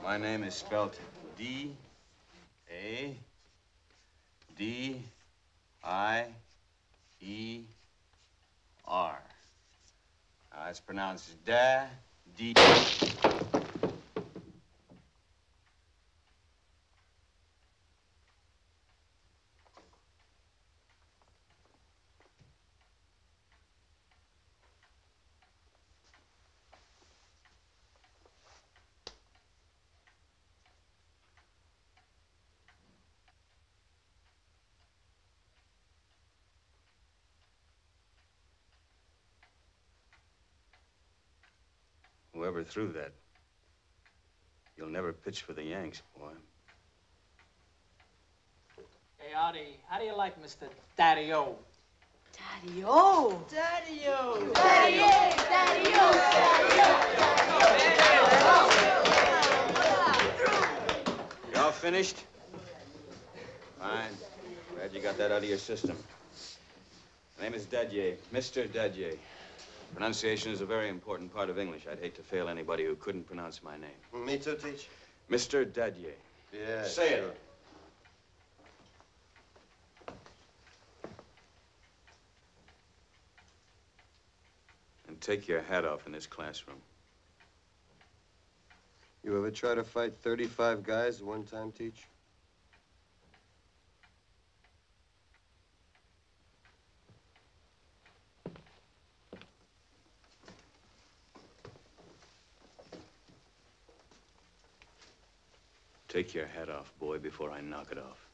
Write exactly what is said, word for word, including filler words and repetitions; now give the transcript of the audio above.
My name is spelled D A D I E R. Now, it's pronounced da, D. Whoever threw that, you'll never pitch for the Yanks, boy. Hey, Artie, how do you like Mister Daddy-O? Daddy-O. Daddy-O. Daddy-O. Daddy-O. Daddy-O. You all finished? Fine. Glad you got that out of your system. My name is Dadye, Mister Dadye. Pronunciation is a very important part of English. I'd hate to fail anybody who couldn't pronounce my name. Me too, Teach. Mister Dadye. Yeah, Say sure. it. And take your hat off in this classroom. You ever try to fight thirty-five guys at one time, Teach? Take your hat off, boy, before I knock it off.